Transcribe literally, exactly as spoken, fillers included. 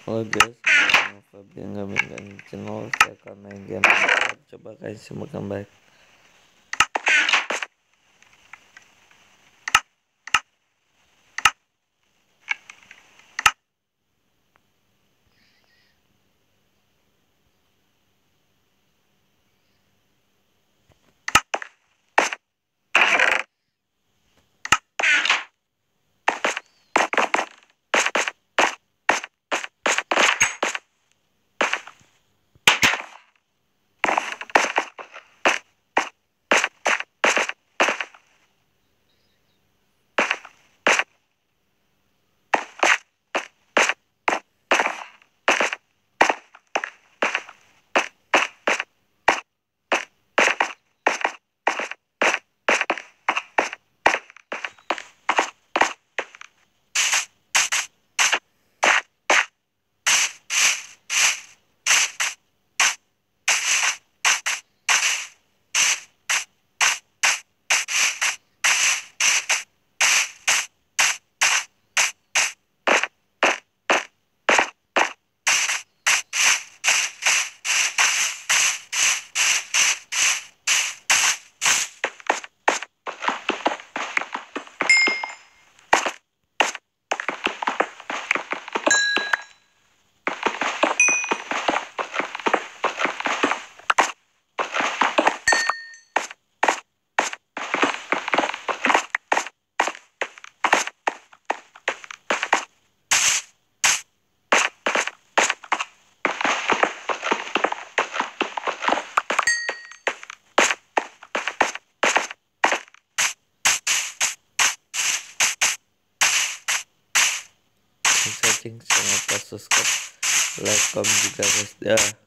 Halo guys, nama Fabian Gaming channel. Saya akan main game Minecraft. Coba kalian simakkan baik. Setting, jangan lupa subscribe, like, komen juga guys. Dah.